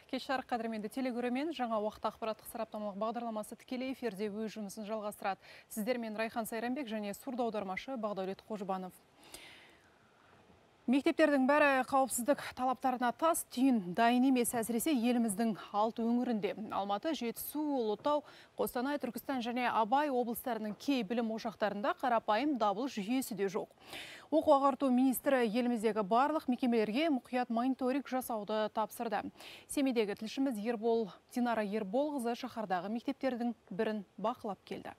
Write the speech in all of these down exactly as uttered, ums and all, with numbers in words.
Кеш жарық қадірменді телегөрімен жаңа уақыт ақпараттық сараптамалық бағдарламасы тікелей эфирде өз жұмысын жалғастырады. Сіздермен Райхан Сайранбек және сурда аудармашы Бағдәулет Қожбанов. Мектептердің бәрі қауіпсіздік талаптарына тас, түйін дайын емес, әсіресе еліміздің алты өңірінде. Алматы, Жетісу, Ұлытау, Қостанай, Түркістан және Абай облыстарының кей білім ошақтарында қарапайым дабыл жүйесі де жоқ. Оқу ағарту министрі еліміздегі барлық мекемелерге мұқият мониторинг жасауды тапсырды. Семейдегі тілшіміз Ербол, Динара Ерболқызы шаһардағы мектептердің бірін бақылап келді.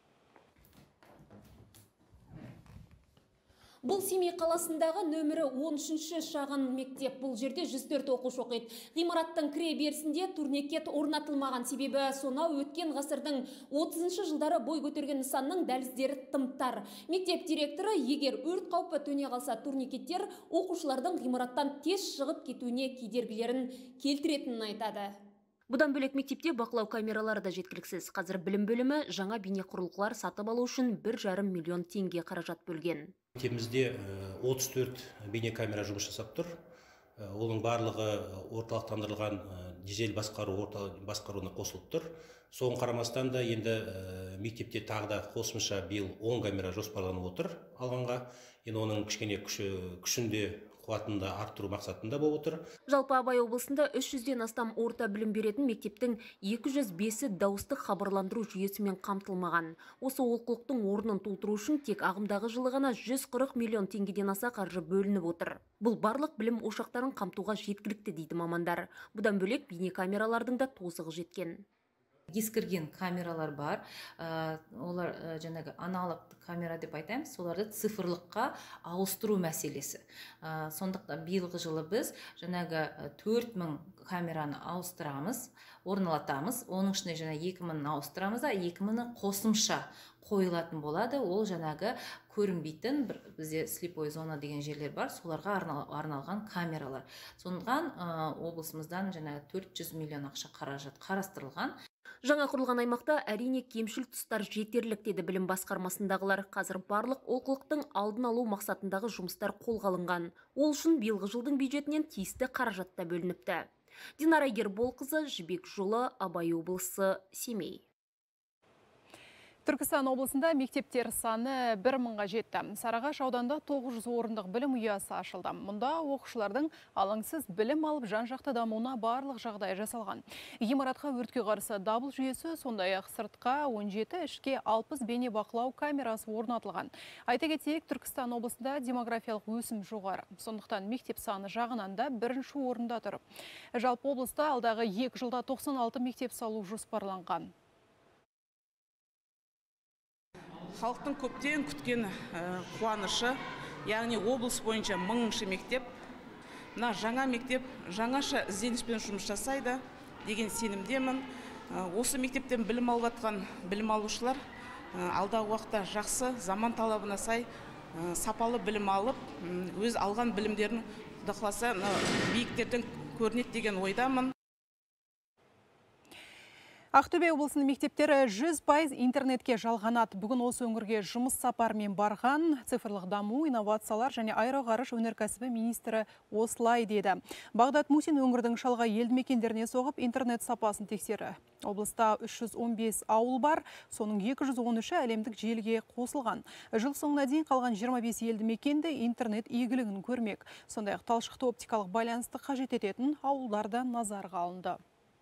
Бұл Семей қаласындағы нөмірі он үшінші шағын мектеп. Бұл жерде жүз төрт оқушы оқиды. Ғимараттың кіре берісінде турникет орнатылмаған, себебі сонау өткен ғасырдың отызыншы жылдары бой көтерген нысанның дәліздері тым-тар. Мектеп директоры, егер өрт қаупі төне қалса, турникеттер оқушылардың ғимараттан тез шығып кетуіне кедергілерін келтіретінін айтады. Бұдан бөлек мектепте бақылау камералары да жеткіліксіз. Қазір білім бөлімі жаңа бейнеқұрылғылар сатып алу үшін бір жарым миллион теңге қаражат бөлген. Мектебімізде отыз төрт бейнекамера жұмыс жасап тұр. Оның барлығы орталықтандырылған дизель басқару басқаруына қосылып тұр. Соған қарамастан да енді мектепте тағы да қосымша биыл он камера жоспарланып отыр алғанға. Енді оның кішкене күшінде қуатында арттыру мақсатында болып отыр. Жалпы Абай облысында үш жүзден астам орта білім беретін мектептің екі жүз бесі дауыстық хабарландыру жүйесімен қамтылмаған. Осы олқылықтың орнын толтыру үшін тек ағымдағы жылы ғана жүз қырық миллион теңгеден аса қаржы бөлініп отыр. Бұл барлық білім ошақтарын қамтуға жеткілікті дейді мамандар. Бұдан бөлек бейнекамералардың да тозығы жеткен. Ескірген камералар бар, олар жаңағы аналогты камера деп айтаймыз, соларды цифрлыққа ауыстыру мәселесі. Сондықтан биылғы жылы біз жаңағы төрт мың камераны ауыстырамыз, орналатамыз. Оның ішіне жаңа екі мыңын ауыстырамыз, екі мыңы қосымша қойылатын болады. Ол жаңағы көрінбейтін, бізде слепой зона деген жерлер бар, соларға арналған камералар. Сондықтан облысымыздан жаңағы төрт жүз миллион ақша қаражат қарастырылған. Жаңа құрылған аймақта әрине кемшіл тұстар жетерлік деді білім басқармасындағылар. Қазір барлық олқылықтың алдын алу мақсатындағы жұмыстар қолға алынған. Ол үшін биылғы жылдың бюджетінен тиісті қаражат та бөлініпті. Динара Ерболқызы, Жібек жолы, Абай облысы, Семей. Түркістан облысында мектептер саны бір мыңға жетті. Сарыағаш ауданында тоғыз жүз орындық білім ұясы ашылды. Мұнда оқушылардың алаңсыз білім алып жан-жақты дамуына барлық жағдай жасалған. Ғимаратқа өртке қарсы дабыл жүйесі, сондай-ақ сыртқа он жеті, ішке алпыс бейне бақылау камерасы орнатылған. Айта кетейік, Түркістан облысында демографиялық өсім жоғары. Сондықтан мектеп саны жағынан да бірінші орында тұр. Жалпы облыста алдағы екі жылда тоқсан алты мектеп салу жоспарланған. Халықтың көптен күткен қуанышы, яғни облыс бойынша мыңыншы мектеп. Мына жаңа мектеп жаңаша ізденіспен жұмыс жасайды деген сенімдемін. Осы мектептен білім алып жатқан білім алушылар алдағы уақытта жақсы, заман талабына сай сапалы білім алып, өз алған білімдерін Құдай қаласа биіктерден көрінеді деген ойдамын. Ақтөбе облысының мектептері жүз пайыз интернетке жалғанады. Бүгін осы өңірге жұмыс сапармен барған цифрлық даму, инновациялар және аэроғарыш өнеркәсібі министрі осылай деді. Бағдат Мусин өңірдің шалғай елді мекендеріне соғып интернет сапасын тексері. Облыста үш жүз он бес ауыл бар, соның екі жүз он үші әлемдік желіге қосылған. Жыл соңына дейін қалған жиырма бес елді мекенде интернет игілігін көрмек. Сондай-ақ талшықты оптикалық байланысты қажет ететін ауылдарда назарға алынды.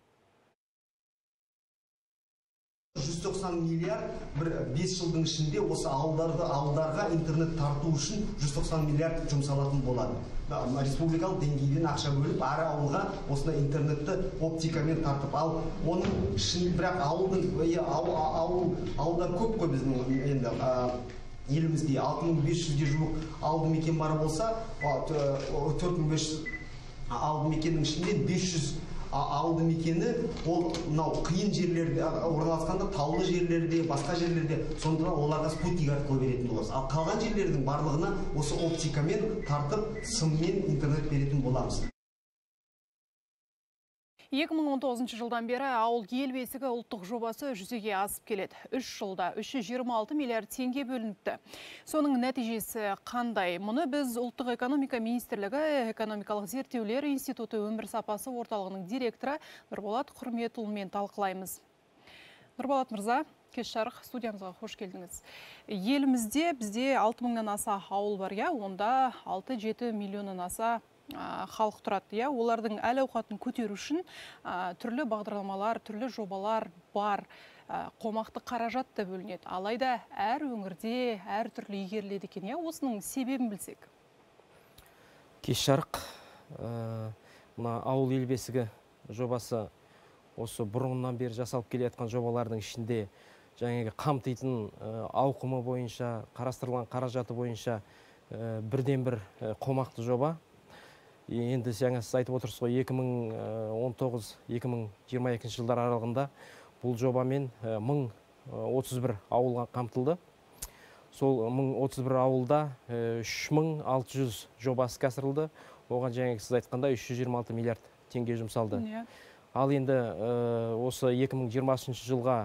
жүз тоқсан миллиард бір бес жылдың ішінде осы ауылдарды ауылдарға интернет тарту үшін жүз тоқсан миллиард жұмсалатын болады. Республикалық деңгейден ақша бөліп, әр ауылға осында интернетті оптикамен тартып, ал оның ішінде бірақ ауылдың ауыл ауылдар көп қой біздің енді елімізде алты мың бес жүзге жуық ауылды мекен бар болса, төрт мың бес жүз ауылды мекеннің ішінде бес жүз ауылды мекені ол мынау қиын жерлерде орналасқанда, таулы жерлерде, басқа жерлерде, сондықтан оларға спутник арқылы беретін боламыз. Ал қалған жерлердің барлығына осы оптикамен тартып, сыммен интернет беретін боламыз. екі мың он тоғызыншы жылдан бері ауыл ел бесігі ұлттық жобасы жүзеге асып келеді. Үш жылда үш жүз жиырма алты миллиард теңге бөлініпті. Соның нәтижесі қандай? Мұны біз ұлттық экономика министрлігі экономикалық зерттеулер институты өмір сапасы орталығының директоры Нұрболат Құрметұлымен талқылаймыз. Нұрболат мырза, кеш жарық студиямызға қош келдіңіз. Елімізде бізде алты мыңнан аса ауыл бар, я, онда алты жеті миллионнан аса халық тұрады. Я, олардың әл ауқатын көтеру үшін түрлі бағдарламалар, түрлі жобалар бар. Қомақты қаражат та бөлінеді. Алайда әр өңірде әр түрлі игеріледі екен. Я, осының себебін білсек. Кеш жарық. Мына ауыл ел бесігі жобасы осы бұрыннан бері жасалып келе жатқан жобалардың ішінде жаңағы қамтитын ауқымы бойынша, қарастырылған қаражаты бойынша бірден бір қомақты жоба. Енді жаңа сіз айтып отырсыз ғой, екі мың он тоғыз - екі мың жиырма екінші жылдар аралығында бұл жобамен мың отыз бір ауылға қамтылды. Сол мың отыз бір ауылда үш мың алты жүз жоба іске асырылды. Оған жаңа сіз айтқанда үш жүз жиырма алты миллиард теңге жұмсалды. Ал енді осы екі мың жиырмасыншы жылға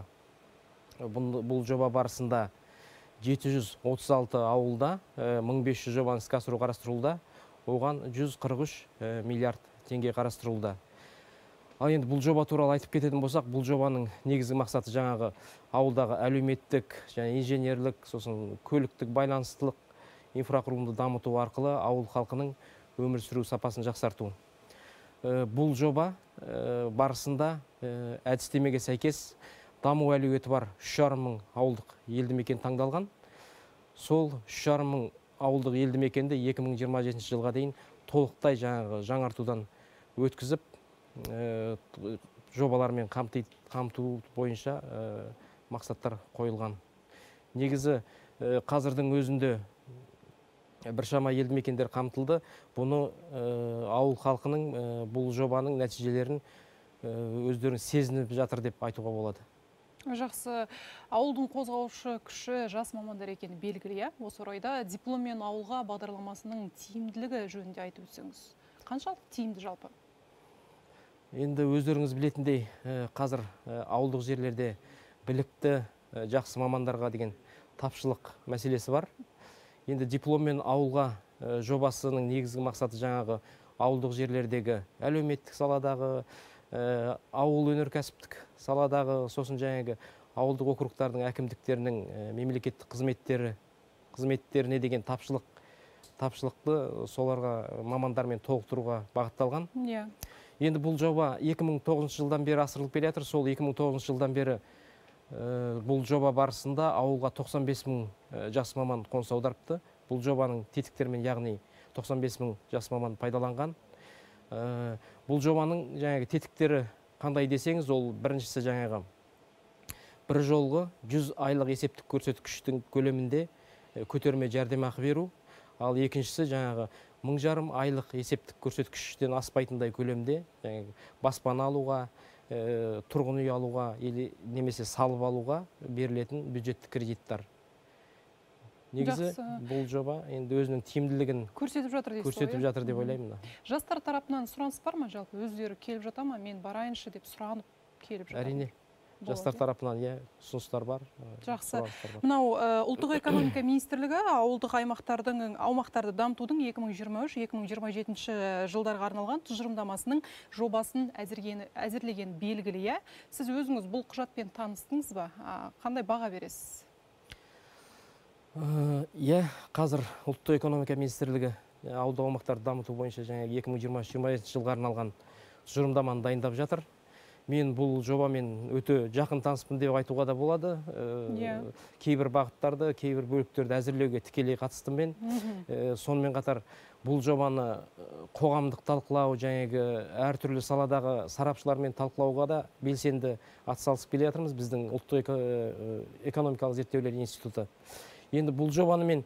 бұл жоба барысында жеті жүз отыз алты ауылда мың бес жүз жобаны іске асыру қарастырылуда. Оған жүз қырық үш миллиард теңге қарастырылуда. Ал енді бұл жоба туралы айтып кететін болсақ, бұл жобаның негізгі мақсаты жаңағы ауылдағы әлеуметтік, және инженерлік, сосын көліктік байланыстылық инфрақұрылымды дамыту арқылы ауыл халқының өмір сүру сапасын жақсарту. Бұл жоба барысында әдістемеге сәйкес даму әлеуеті бар үш жарым мың ауылдық елді мекен таңдалған. Сол үш жарым мың ауылдық елді мекенді екі мың жиырма жетінші жылға дейін толықтай жаңартудан өткізіп, жобалармен қамту бойынша мақсаттар қойылған. Негізі қазірдің өзінде біршама елді мекендер қамтылды. Бұны ауыл халқының бұл жобаның нәтижелерін өздерін сезініп жатыр деп айтуға болады. Жақсы, ауылдың қозғаушы күші жас мамандар екені белгілі. Осы орайда дипломмен ауылға бағдарламасының тиімділігі жөнінде айтып өтсеңіз. Қаншалықты тиімді жалпы? Енді өздеріңіз білетіндей, қазір ауылдық жерлерде білікті жақсы мамандарға деген тапшылық мәселесі бар. Енді дипломмен ауылға жобасының негізгі мақсаты жаңағы ауылдық жерлердегі әлеуметтік саладағы, ауыл өнеркәсіптік саладағы, сосын жаңағы ауылдық округтардың әкімдіктерінің мемлекеттік қызметтері қызметтеріне деген тапшылық тапшылықты соларға мамандармен толықтыруға бағытталған. Енді бұл жоба екі мың тоғызыншы жылдан бері асырылып келе жатыр. Сол екі мың тоғызыншы жылдан бері бұл жоба барысында ауылға тоқсан бес мың жас маман қоныс аударыпты. Бұл жобаның тетіктерімен, яғни тоқсан бес мың жас маман пайдаланған. Бұл жобаның жаңағы тетіктері қандай десеңіз, ол біріншісі жаңағы бір жолғы жүз айлық есептік көрсеткіштің көлемінде көтерме жәрдемақы беру. Ал екіншісі жаңағы мың жарым айлық есептік көрсеткіштен аспайтындай көлемде баспана алуға, тұрғын үй алуға, немесе салып алуға берілетін бюджеттік кредиттар. Негізі бұл жоба енді өзінің тиімділігін көрсетіп жатыр дейсіз ғой? Көрсетіп жатыр деп ойлаймын. Жастар тарапынан сұраныс бар ма жалпы? Өздері келіп жата ма? Мен барайыншы деп сұранып келіп жатыр. Әрине. Жастар тарапынан иә, ұсыныстар бар. Жақсы. Мынау ұлттық экономика министрлігі ауылдық аймақтардың аумақтарды дамытудың екі мың жиырма үш - екі мың жиырма жетінші жылдарға арналған тұжырымдамасының жобасын әзірлеген белгілі. Сіз өзіңіз бұл құжатпен таныстыңыз ба? Қандай баға бересіз? Иә, қазір ұлттық экономика министрлігі ауылдық аумақтарды дамыту бойынша екі мың жиырма үш - жиырма жетінші жылға арналған тұжырымдаманы дайындап жатыр. Мен бұл жобамен өте жақын таныспын деп айтуға да болады. Кейбір бағыттарды, кейбір бөліктерді әзірлеуге тікелей қатыстым мен. Сонымен қатар бұл жобаны қоғамдық талқылау, жаңағы әртүрлі саладағы сарапшылармен талқылауға да белсенді атсалысып келе жатырмыз біздің ұлттық экономикалық зерттеулер институты. Енді бұл жобаны мен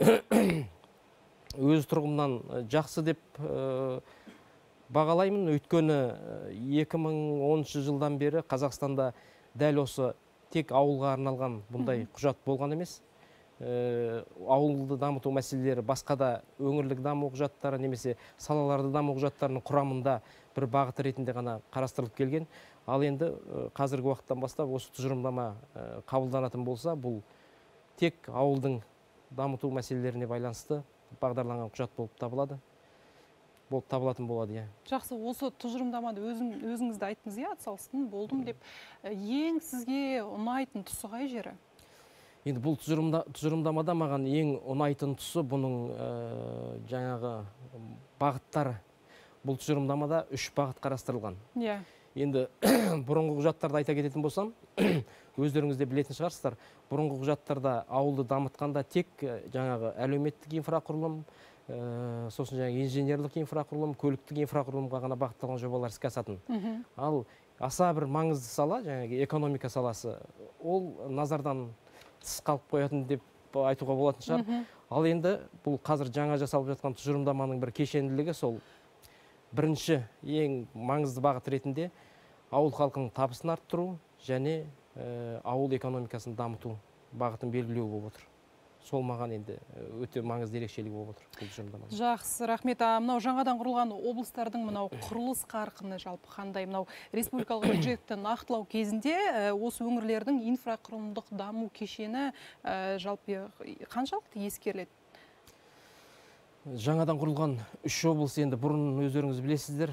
өз тұрғымнан жақсы деп бағалаймын. Өйткені екі мың оныншы жылдан бері Қазақстанда дәл осы тек ауылға арналған бұндай құжат болған емес. ауылды дамыту мәселелері басқа да өңірлік даму құжаттары немесе салаларды даму құжаттарының құрамында бір бағыт ретінде ғана қарастырылып келген. Ал енді қазіргі уақыттан бастап осы тұжырымдама қабылданатын болса, бұл тек ауылдың дамыту мәселелеріне байланысты бағдарланған құжат болып табылады. Болып табылатын болады, иә. Жақсы, осы тұжырымдамады өзіңізді айттыңыз, иә, атсалыстың болдым деп. Ең сізге ұнайтын тұсы қай жері? Енді бұл тұжырымдамада маған ең ұнайтын тұсы бұның жаңағы бағыттары. Бұл тұжырымдамада үш бағыт қарастырылған. Иә. Енді бұрынғы құжаттарды айта кететін болсам, өздеріңіз де білетін шығарсыздар, бұрынғы құжаттарда ауылды дамытқанда тек жаңағы әлеуметтік инфрақұрылым, сосын жаңағы инженерлік инфрақұрылым, көліктік инфрақұрылымға ғана бағытталған жобалар іске асатын. Ал аса бір маңызды сала, жаңағы экономика саласы, ол назардан тыс қалып қоятын деп айтуға болатын шығар. Ал енді бұл қазір жаңа жасалып жатқан тұжырымдаманың бір кешенділігі сол бірінші ең маңызды бағыт ретінде ауыл халқының табысын арттыру және ауыл экономикасын дамыту бағытын белгілеу болып отыр. Сол маған енді өте маңызды ерекшелігі болып отыр бұл тұжырымдамада. Жақсы, рахмет. Мынау жаңадан құрылған облыстардың мынау құрылыс қарқыны жалпы қандай? Мынау республикалық бюджетті нақтылау кезінде осы өңірлердің инфрақұрылымдық даму кешені жалпы қаншалықты ескеріледі? Жаңадан құрылған үш облыс енді бұрын өздеріңіз білесіздер.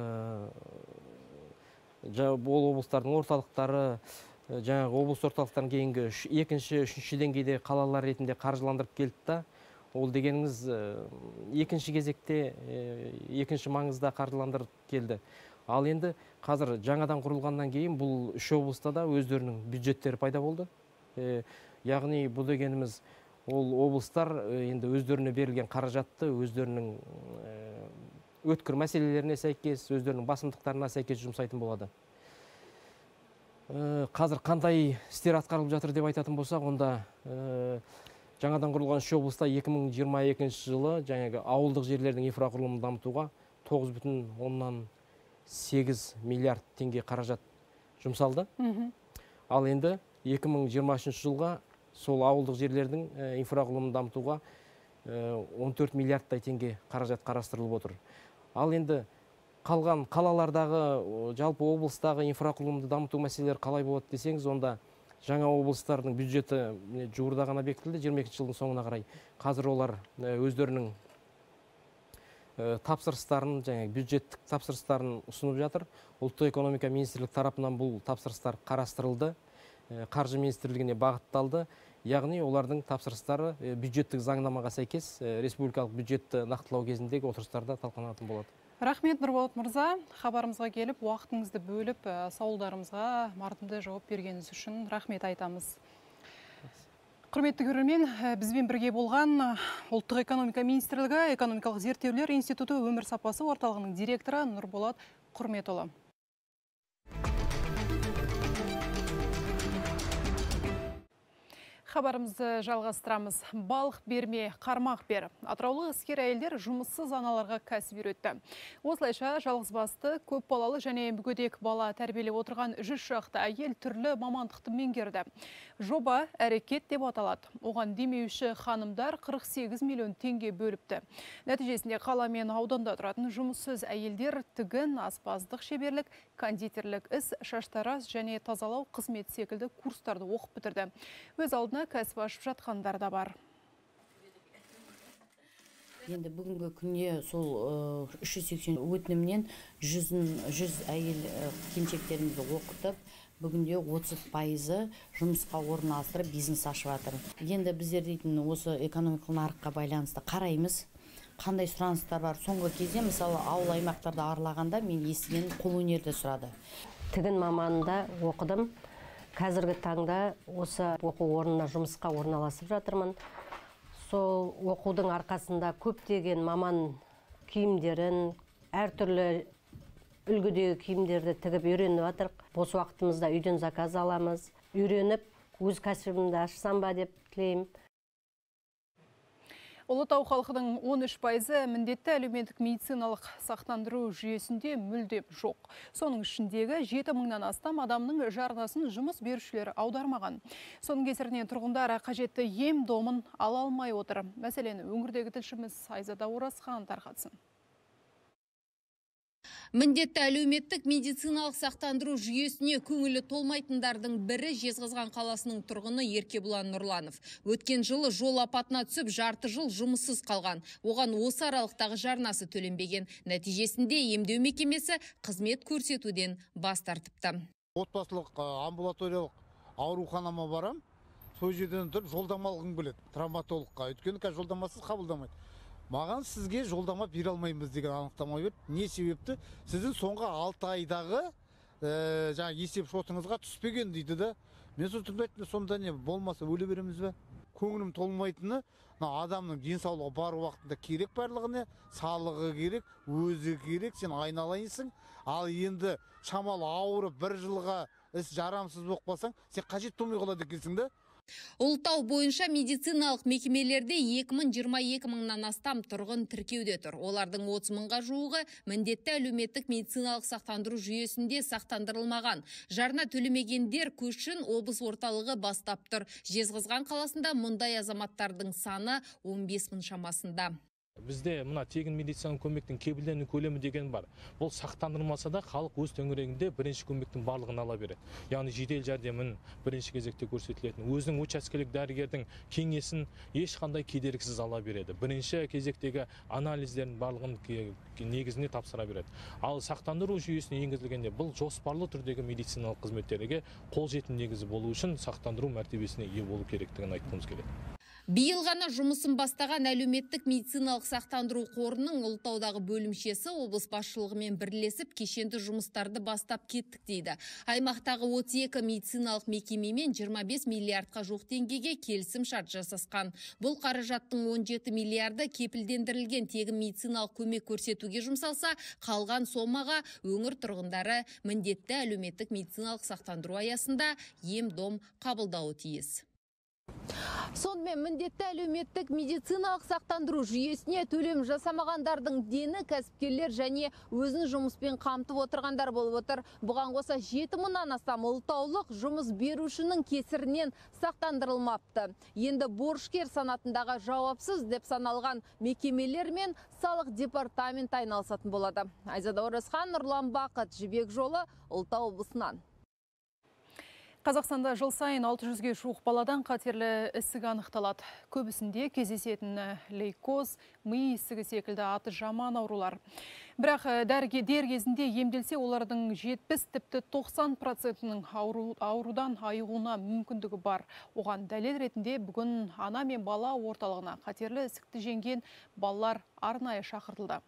Ол облыстардың орталықтары, жаңағы облыс орталықтарын кейінгі екінші, үшінші деңгейде қалалар ретінде қаржыландырып келді да. Ол дегеніңіз екінші кезекте, екінші маңызда қаржыландырып келді. Ал енді қазір жаңадан құрылғаннан кейін бұл үш облыста да өздерінің бюджеттері пайда болды. Яғни бұл дегеніміз ол облыстар енді өздеріне берілген қаражатты өздерінің өткір мәселелеріне сәйкес, өздерінің басымдықтарына сәйкес жұмсайтын болады. Қазір қандай істер атқарылып жатыр деп айтатын болсақ, онда жаңадан құрылған үш облыста екі мың жиырма екінші жылы жаңағы ауылдық жерлердің инфрақұрылымын дамытуға тоғыз бүтін оннан сегіз миллиард теңге қаражат жұмсалды. Ал енді екі мың жиырма үшінші жылға сол ауылдық жерлердің инфрақұрылымын дамытуға он төрт миллиардтай теңге қаражат қарастырылып отыр. Ал енді қалған қалалардағы, жалпы облыстағы инфрақұрылымды дамыту мәселелері қалай болады десеңіз, онда жаңа облыстардың бюджеті жуырда ғана бекітілді, жиырма екінші жылдың соңына қарай. Қазір олар өздерінің тапсырыстарын, жаңағы бюджеттік тапсырыстарын ұсынып жатыр. Ұлттық экономика министрлік тарапынан бұл тапсырыстар қарастырылды, қаржы министрлігіне бағытталды. Яғни олардың тапсырыстары бюджеттік заңнамаға сәйкес республикалық бюджетті нақтылау кезіндегі отырыстарда талқыланатын болады. Рахмет, Нұрболат мырза, хабарымызға келіп, уақытыңызды бөліп, сауалдарымызға мардымды жауап бергеніңіз үшін рахмет айтамыз. Құрметті көрермен, бізбен бірге болған Ұлттық экономика министрлігі экономикалық зерттеулер институты өмір сапасы орталығының директоры Нұрболат Құрметұлы. Хабарымызды жалғастырамыз. Балық берме, қармақ бер. Атыраулық іскер әйелдер жұмыссыз аналарға кәсіп үйретті. Осылайша жалғызбасты, көп балалы және мүгедек бала тәрбиелеп отырған жүз шақты әйел түрлі мамандықты меңгерді. Жоба әрекет деп аталады. Оған демеуші ханымдар қырық сегіз миллион теңге бөліпті. Нәтижесінде қала мен ауданда тұратын жұмыссыз әйелдер тігін, аспаздық шеберлік, кондитерлік іс, шаштараз және тазалау қызмет секілді курстарды оқып бітірді. Өз алдына кәсіп ашып жатқандар да бар. Енді бүгінгі күнде сол үш жүз сексен өтінімнен жүз әйел келіншектерімізді оқытып, бүгінде отыз пайызы жұмысқа орналастырып бизнес ашып жатыр. Енді біздер дейтін осы экономикалық нарыққа байланысты қараймыз, қандай сұраныстар бар. Соңғы кезде мысалы ауыл аймақтарды аралағанда мен естіген қолөнерді сұрады. Тігін маманында оқыдым. Қазіргі таңда осы оқу орнына жұмысқа орналасып жатырмын. Сол оқудың арқасында көптеген маман киімдерін, әртүрлі үлгідегі киімдерді тігіп үйреніп жатырмық. Бос уақытымызда үйден заказ аламыз. Үйреніп, өз кәсібімді ашсам ба деп тілеймін. Ұлытау халқының он үш пайызы міндетті әлеуметтік медициналық сақтандыру жүйесінде мүлдем жоқ. Соның ішіндегі жеті мыңнан астам адамның жарнасын жұмыс берушілер аудармаған. Соның кесірінен тұрғындар қажетті ем домын ала алмай отыр. Мәселені өңірдегі тілшіміз Айзада Оразхан тарқатсын. Міндетті әлеуметтік медициналық сақтандыру жүйесіне көңілі толмайтындардың бірі Жезқазған қаласының тұрғыны Еркебұлан Нұрланов. Өткен жылы жол апатына түсіп, жарты жыл жұмыссыз қалған. Оған осы аралықтағы жарнасы төленбеген. Нәтижесінде емдеу мекемесі қызмет көрсетуден бас тартыпты. Отбасылық амбулаториялық ауруханама барам. Сол жерден тұрып жолдама алғым келеді травматологқа. Өйткені қазір жолдамасыз қабылдамайды. Маған сізге жолдама бере алмаймыз деген анықтама берді. Не себепті? Сіздің соңғы алты айдағы ә, жаңа есеп шотыңызға түспеген дейді да. Мен сосын сонда не болмаса өле береміз бе? Көңілім толмайтыны, адамның денсаулығы бар уақытында керек барлығына, сағлығы керек, өзі керек, сен айналайынсың. Ал енді шамалы ауырып бір жылға іс жарамсыз болып қалсаң, сен қажет болмай қалады екенсің да. Ұлытау бойынша медициналық мекемелерде екі мың жиырма екі мыңнан астам тұрғын тіркеуде тұр. Олардың отыз мыңға жуығы міндетті әлеуметтік медициналық сақтандыру жүйесінде сақтандырылмаған. Жарна төлемегендер көшін облыс орталығы бастап тұр. Жезқазған қаласында мұндай азаматтардың саны он бес мың шамасында. Бізде мына тегін медициналық көмектің кепілдену көлемі деген бар. Бұл сақтандырылмаса да халық өз төңірегінде бірінші көмектің барлығын ала береді. Яғни жедел жәрдемін бірінші кезекте көрсетілетін, өзінің учаскелік дәрігердің кеңесін ешқандай кедергісіз ала береді. Бірінші кезектегі анализдердің барлығын негізіне тапсыра береді. Ал сақтандыру жүйесіне енгізілгенде бұл жоспарлы түрдегі медициналық қызметтерге қолжетімді негізі болу үшін сақтандыру мәртебесіне ие болу керектігін айтқымыз келеді. Биыл ғана жұмысын бастаған әлеуметтік медициналық сақтандыру қорының Ұлытаудағы бөлімшесі облыс басшылығымен бірлесіп кешенді жұмыстарды бастап кеттік дейді. Аймақтағы отыз екі медициналық мекемемен жиырма бес миллиардқа жуық теңгеге келісім шарт жасасқан. Бұл қаражаттың он жеті миллиарды кепілдендірілген тегін медициналық көмек көрсетуге жұмсалса, қалған сомаға өңір тұрғындары міндетті әлеуметтік медициналық сақтандыру аясында ем-дом қабылдауы тиіс. Сонымен міндетті әлеуметтік медициналық сақтандыру жүйесіне төлем жасамағандардың дені кәсіпкерлер және өзін жұмыспен қамтып отырғандар болып отыр. Бұған қоса жеті мыңнан астам ұлытаулық жұмыс берушінің кесірінен сақтандырылмапты. Енді борышкер санатындағы жауапсыз деп саналған мекемелер мен салық департамент айналысатын болады. Айзада Оразхан, Нұрлан Бақыт, Жібек жолы, Ұлытау облысынан. Қазақстанда жыл сайын алты жүзге жуық баладан қатерлі ісік анықталады. Көбісінде кездесетін лейкоз, ми ісігі секілді аты жаман аурулар. Бірақ дер кезінде емделсе, олардың жетпіс тіпті тоқсан процентінің аурудан айығуына мүмкіндігі бар. Оған дәлел ретінде бүгін ана мен бала орталығына қатерлі ісікті жеңген балалар арнайы шақыртылды.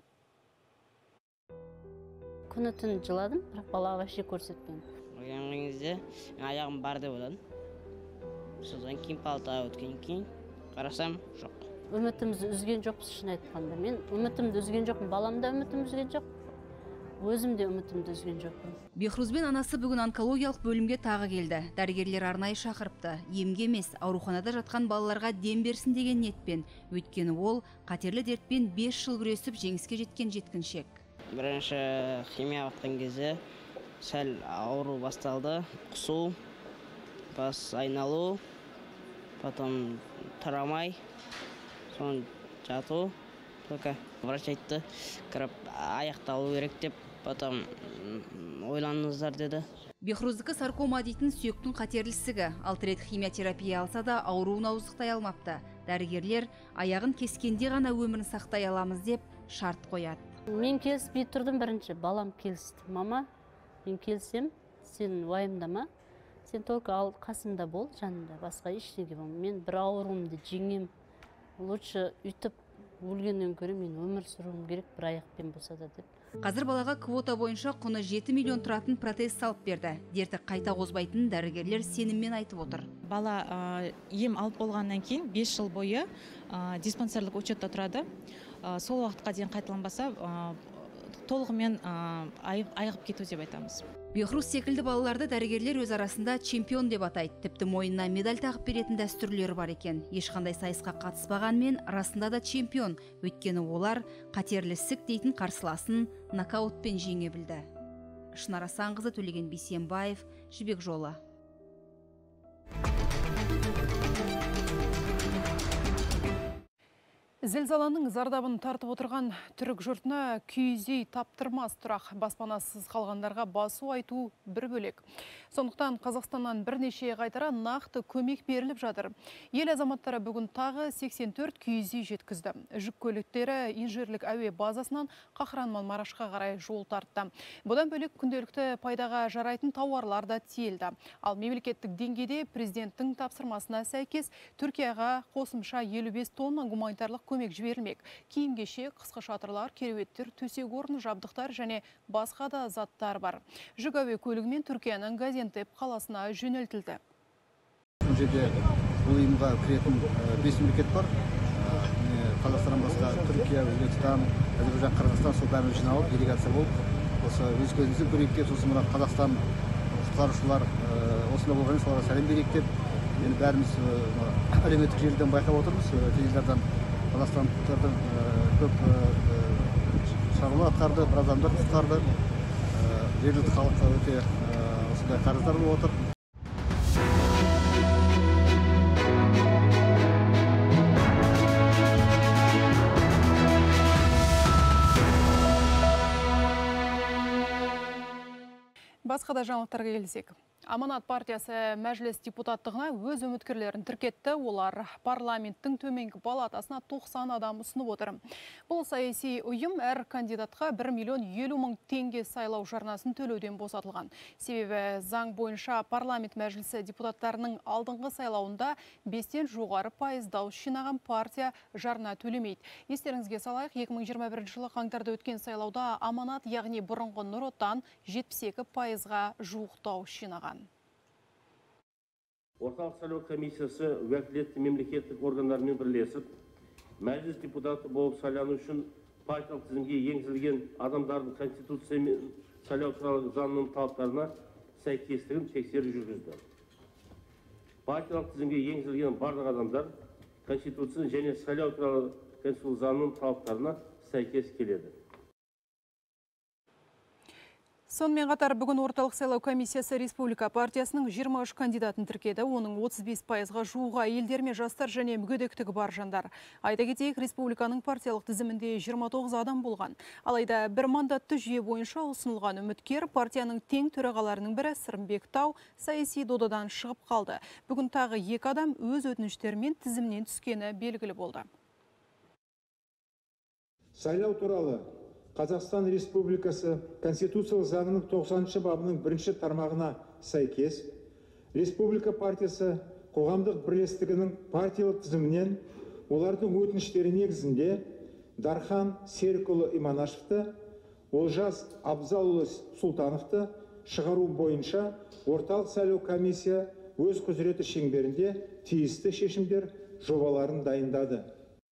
Күні түн жыладым, бірақ балаға вообще көрсетпеймін. Оянғаныңызда аяғым бар деп ойладым. Содан кейін палатаға өткен кейін қарасам жоқ. Үмітімізді үзген жоқпыз, шын айтқанда. Мен үмітімді үзген жоқпын, балам да үмітімді үзген жоқ. Өзім де үмітімді үзген жоқпын. Бехрузбен анасы бүгін онкологиялық бөлімге тағы келді. Дәрігерлер арнайы шақырыпты. Емге емес, ауруханада жатқан балаларға дем берсін деген ниетпен. Өйткені ол қатерлі дертпен бес жыл күресіп жеңіске жеткен жеткіншек. Бірінші химия баққан кезде сәл ауру басталды, құсу, бас айналу, потом тарамай, соң жату, только врач айтты, кіріп аяқталу керек деп, потом ойланыңыздар деді. Бехруздікі саркома дейтін сүйектің қатерлісігі, алты рет химиотерапия алса да ауруын ауыздықтай алмапты. Дәрігерлер аяғын кескенде ғана өмірін сақтай аламыз деп шарт қояды. Мен келіспей тұрдым бірінші, балам келісті. Мама, мен келсем, сен уайымдама, сен только ал қасымда бол, жанында, басқа ештеңе болмайды. Мен бір ауруымды жеңем, лучше үйтіп өлгеннен көре мен өмір сүруім керек, бір аяқпен болса да деп. Қазір балаға квота бойынша құны жеті миллион тұратын протез салып берді. Дерті қайта қозбайтын дәрігерлер сеніммен айтып отыр. Бала ем алып болғаннан кейін бес жыл бойы диспансерлік учетта тұрады. Сол уақытқа дейін қайталанбаса толығымен айығып кету деп айтамыз. Бехруз секілді балаларды дәрігерлер өз арасында чемпион деп атайды. Тіпті мойнына медаль тағып беретін дәстүрлері бар екен. Ешқандай сайысқа қатыспағанмен, расында да чемпион. Өйткені олар қатерлі ісік дейтін қарсыласын нокаутпен жеңе білді. Шынар Асанқызы, Төлеген Бейсенбаев, Жібек жолы. Зілзаланың зардабын тартып отырған түрік жұртына күйіз үй таптырмас тұрақ. Баспанасыз қалғандарға басу айту бір бөлек. Сондықтан Қазақстаннан бірнеше қайтара нақты көмек беріліп жатыр. Ел азаматтары бүгін тағы сексен төрт күйіз үй жеткізді. Жүк көліктері инжирлік әуе базасынан Қахранман-Марашқа қарай жол тартты. Бұдан бөлек күнделікті пайдаға жарайтын тауарлар да тиелді. Ал мемлекеттік деңгейде президенттің тапсырмасына сәйкес Түркияға қосымша елу бес тонна гуманитарлық көмек жіберілмек. Киім-кешек, қысқы шатырлар, кереуеттер, төсек орын, жабдықтар және басқа да заттар бар. Жүк әуе көлігімен Түркияның Газиантеп қаласына жөнелтілді. Бұл жерде бұл ұйымға кіретін бес мемлекет бар. Қазақстаннан басқа Түркия, Өзбекстан, Әзербайжан, Қырғызстан сол бәрін жиналып, делегация болып, осы өз көзімізді көрейік деп, сосын мына Қазақстан құтқарушылар осында болғанын соларға сәлем берейік деп, енді бәріміз әлеуметтік желіден байқап отырмыз, теледидардан қазақстандықтардың көп шаруа атқарды, бір адамдар құтқарды, жергілікті халыққа өте осындай қарыздар болып отыр. Басқа да жаңалықтарға келсек. Аманат партиясы мәжіліс депутаттығына өз үміткерлерін тіркетті. Олар парламенттің төменгі палатасына тоқсан адам ұсынып отыр. Бұл саяси ұйым әр кандидатқа бір миллион елу мың теңге сайлау жарнасын төлеуден босатылған. Себебі заң бойынша парламент мәжілісі депутаттарының алдыңғы сайлауында бестен жоғары пайыз дауыс жинаған партия жарна төлемейді. Естеріңізге салайық, екі мың жиырма бірінші жылы қаңтарда өткен сайлауда Аманат, яғни бұрынғы Нұр Отан жетпіс екі пайызға жуық дауыс жинаған. Орталық сайлау комиссиясы уәкілетті мемлекеттік органдармен бірлесіп, мәжіліс депутаты болып сайлану үшін партиялық тізімге енгізілген адамдардың конституция мен сайлау туралы заңның талаптарына сәйкестігін тексеру жүргізді. Партиялық тізімге енгізілген барлық адамдар конституция және сайлау туралы конституция заңның талаптарына сәйкес келеді. Сонымен қатар бүгін орталық сайлау комиссиясы республика партиясының жиырма үш кандидатын тіркеді. Оның отыз бес пайызға жуығы әйелдер мен жастар және мүгедектігі бар жандар. Айта кетейік, республиканың партиялық тізімінде жиырма тоғыз адам болған. Алайда бір мандатты жүйе бойынша ұсынылған үміткер партияның тең төрағаларының бірі Сырымбек Тау саяси додадан шығып қалды. Бүгін тағы екі адам өз өтініштерімен тізімнен түскені белгілі болды. Сайлау туралы Қазақстан Республикасы Конституциялық заңының тоқсаныншы бабының бірінші тармағына сәйкес, Республика партиясы қоғамдық бірлестігінің партиялық тізімінен олардың өтініштері негізінде Дархан Серікұлы Иманашевты, Олжас Абзалұлы Сұлтановты шығару бойынша орталық сайлау комиссия өз құзыреті шеңберінде тиісті шешімдер жобаларын дайындады.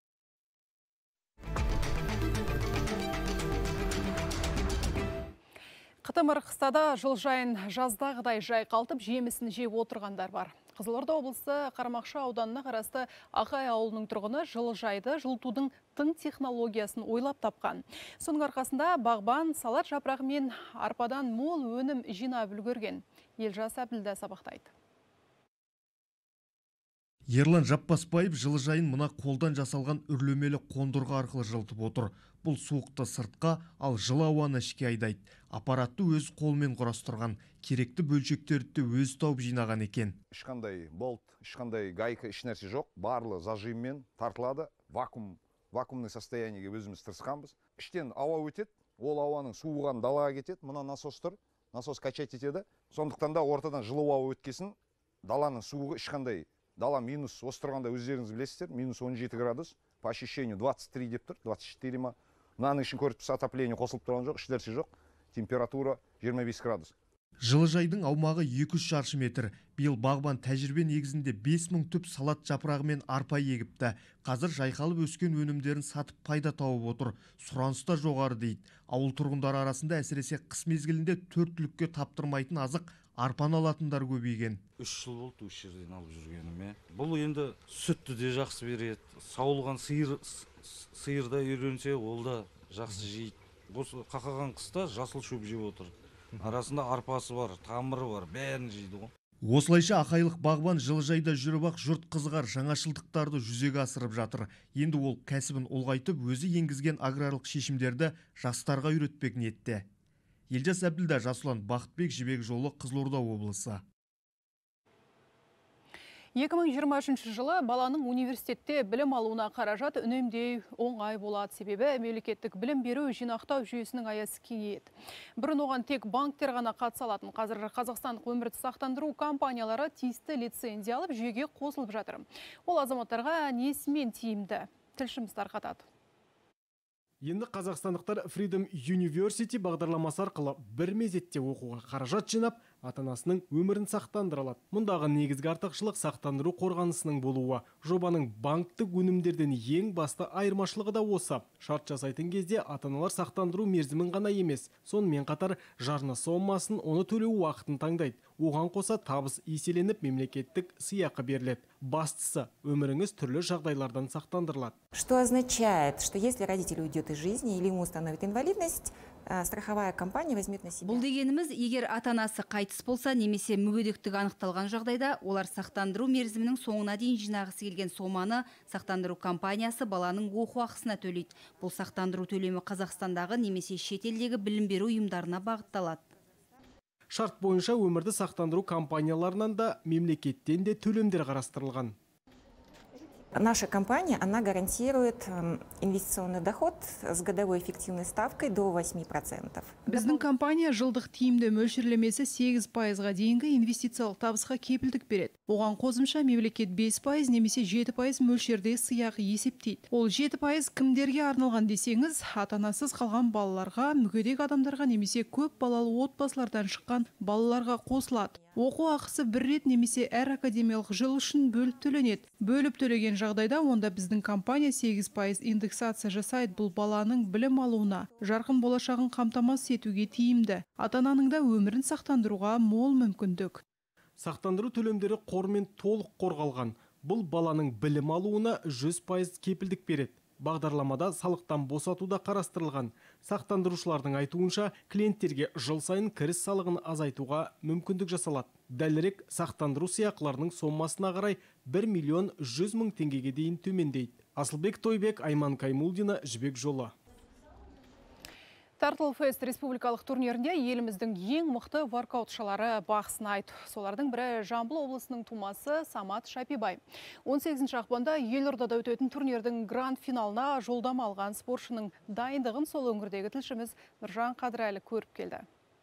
Қытымыр қыстада жылжайын жаздағыдай жайқалтып жемісін жеп отырғандар бар. Қызылорда облысы Қармақшы ауданына қарасты Ақай ауылының тұрғыны жылыжайды жылытудың тың технологиясын ойлап тапқан. Соның арқасында бағбан салат жапырағы мен арпадан мол өнім жинап үлгерген. Елжас Әбілді сабақтайды. Ерлан Жаппасбаев жылыжайын мына қолдан жасалған үрлемелі қондырғы арқылы жылытып отыр. Бұл суықты сыртқа, ал жылы ауаны ішке айдайды. Аппаратты өз қолмен құрастырған, керекті бөлшектерді өз тауып жинаған екен. Ешқандай болт, ешқандай гайка, еш нәрсе жоқ. Барлы зажиммен тартылады. Вакуум, вакуумный состояниеге өзіміз тырысқанбыз. Іштен ауа өтеді, ол ауаның суыған далаға кетеді. Мына насос тұр, насос качать етеді. Сондықтан да ортадан жылы ауа өткесін, даланың суығы ешқандай. Дала минус, осы тұрғанда өздеріңіз білесіздер, минус он жеті градус, по ощущению двадцать три деп тұр, двадцать четыре ма. Мынаның ішін көріп тұрса отопление қосылып тұрған жоқ, еш нәрсе жоқ, температура жиырма бес градус. Жылыжайдың аумағы екі жүз шаршы метр. Биыл бағбан тәжірибе негізінде бес мың түп салат жапырағы мен арпа егіпті. Қазір жайқалып өскен өнімдерін сатып пайда тауып отыр. Сұраныс та жоғары дейді. Ауыл тұрғындары арасында әсіресе қыс мезгілінде төрт түлікке таптырмайтын азық арпаны алатындар көбейген. Үш жыл болды үш жерден алып жүргеніме. Бұл енді сүтті де жақсы береді. Сауылған сиыр сиырда үйренсе, ол да жақсы жейді. Осы қақаған қыста жасыл шөп жеп отыр. Арасында арпасы бар, тамыры бар, бәрін жейді ғой. Осылайша ақайлық бағбан жылыжайда жүріп ақ жұрт қызығар жаңашылдықтарды жүзеге асырып жатыр. Енді ол кәсібін ұлғайтып, өзі енгізген аграрлық шешімдерді жастарға үйретпек ниетте. Елжас Әбділда, Жасұлан Бақытбек, Жібек жолы, Қызылорда облысы. екі мың жиырма үшінші жылы баланың университетте білім алуына қаражат үнемдеу оңай болады, себебі мемлекеттік білім беру жинақтау жүйесінің аясы кеңейеді. Бұрын оған тек банктер ғана қатыса алатын. Қазір Қазақстандық өмірді сақтандыру компаниялары тиісті лицензия алып жүйеге қосылып жатыр. Ол азаматтарға несімен тиімді? Тілшіміз тарқатады. Енді қазақстандықтар Freedom University бағдарламасы арқылы бір мезетте оқуға қаражат жинап, ата-анасының өмірін сақтандыра алады. Мұндағы негізгі артықшылық сақтандыру қорғанысының болуы. Жобаның банктік өнімдерден ең басты айырмашылығы да осы. Шарт жасайтын кезде ата-аналар сақтандыру мерзімін ғана емес, сонымен қатар жарна сомасын, оны төлеу уақытын таңдайды. Оған қоса табыс еселеніп, мемлекеттік сыйақы беріледі. Бастысы, өміріңіз түрлі жағдайлардан сақтандырылады. Что означает, что если родитель уйдет из жизни или ему установит инвалидность, страховая компания возьмет на себя. Бұл дегеніміз, егер ата-анасы қайтыс болса, немесе мүгедектік анықталған жағдайда, олар сақтандыру мерзімінің соңына дейін жинағысы келген соманы сақтандыру компаниясы баланың оқу ақысына төлейді. Бұл сақтандыру төлемі Қазақстандағы немесе шетелдегі білім беру ұйымдарына бағытталады. Шарт бойынша өмірді сақтандыру компанияларынан да, мемлекеттен де төлемдер қарастырылған. Наша компания, она гарантирует инвестиционный доход с годовой эффективной ставкой до восьми процентов. Біздің компания жылдық тиімді мөлшерлемесі сегіз пайызға дейінгі инвестициялық табысқа кепілдік береді. Оған қосымша мемлекет бес пайыз немесе жеті пайыз мөлшерде сыйақы есептейді. Ол жеті пайыз кімдерге арналған десеңіз, ата-анасыз қалған балаларға, мүгедек адамдарға немесе көп балалы отбасылардан шыққан балаларға қосылады. Оқу ақысы бір рет немесе әр академиялық жыл үшін бөліп төленеді. Бөліп төлеген жағдайда онда біздің компания сегіз пайыз индексация жасайды. Бұл баланың білім алуына, жарқын болашағын қамтамасыз етуге тиімді. Ата-ананың да өмірін сақтандыруға мол мүмкіндік. Сақтандыру төлемдері қормен толық қорғалған. Бұл баланың білім алуына жүз пайыз кепілдік береді. Бағдарламада салықтан босатуда қарастырылған. Сақтандырушылардың айтуынша, клиенттерге жыл сайын кіріс салығын азайтуға мүмкіндік жасалады. Дәлірек, сақтандыру сыйақыларының сомасына қарай бір миллион жүз мың теңгеге дейін төмендейді. Асылбек Тойбек, Айман Каймулдина, Жібек жолы. Тартл Фест республикалық турнирінде еліміздің ең мықты воркаутшылары бақ сынайды. Солардың бірі Жамбыл облысының тумасы Самат Шапибай. он сегізінші ақпанда Елордада өтетін турнирдің гранд финалына жолдама алған спортшының дайындығын сол өңірдегі тілшіміз Нұржан Қадырәлі көріп келді.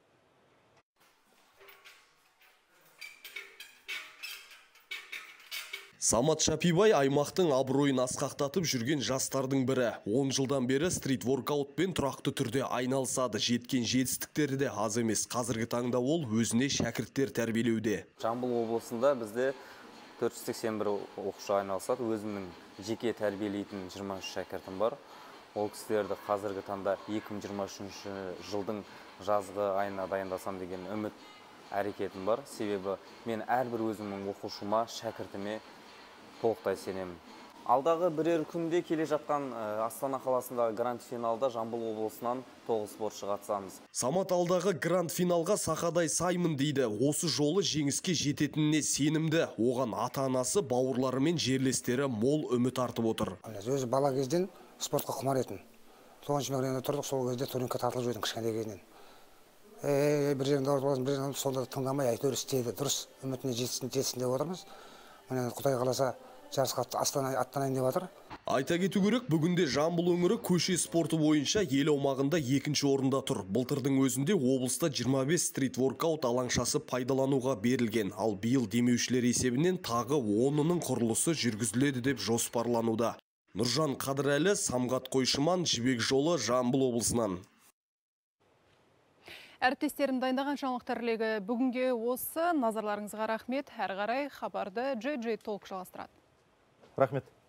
Самат Шапибай аймақтың абыройын асқақтатып жүрген жастардың бірі. он жылдан бері стрит-воркаутпен тұрақты түрде айналысады. Жеткен жетістіктері де аз емес. Қазіргі таңда ол өзіне шәкірттер тәрбиелеуде. Жамбыл облысында бізде төрт жүз сексен бір оқушы айналысады. Өзімнің жеке тәрбиелейтін жиырма үш шәкіртім бар. Ол кісілерді қазіргі таңда екі мың жиырма үшінші жылдың жазғы айына дайындасам деген үміт әрекетім бар. Себебі мен әрбір өзімнің оқушыма, шәкіртіме толықтай сенемін. Алдағы бірер күнде келе жатқан Астана қаласындағы гранд финалда Жамбыл облысынан тоғыз спортшы қатысамыз. Самат алдағы гранд финалға сақадай саймын дейді. Осы жолы жеңіске жететініне сенімді. Оған ата-анасы, бауырлары мен жерлестері мол үміт артып отыр. Өзі бала кезден спортқа құмар етін. тоғызыншы мектепте тұрдық, сол кезде турникке тартылып жүрдім кішкентай кезінен. Ей, бір жерінде ауырып аласың, бір жерінде сонда тыңдамай әйтеуір істейді, дұрыс үмітіне жетсін, жетсін деп отырмыз. Міне Құдай қаласа жарысқа аттанайын деп жатыр. Айта кету керек, бүгінде Жамбыл өңірі көше спорты бойынша ел аумағында екінші орында тұр. Былтырдың өзінде облыста жиырма бес стрит-воркаут алаңшасы пайдалануға берілген. Ал биыл демеушілер есебінен тағы онының құрылысы жүргізіледі деп жоспарлануда. Нұржан Қадырәлі, Самғат Қойшыман, Жібек жолы, Жамбыл облысынан. Әріптестерім дайындаған жаңалықтар легі бүгінге осы. Назарларыңызға рахмет. Әрі қарай хабарды Джей Джей Толк жалғастырады. Рахмет.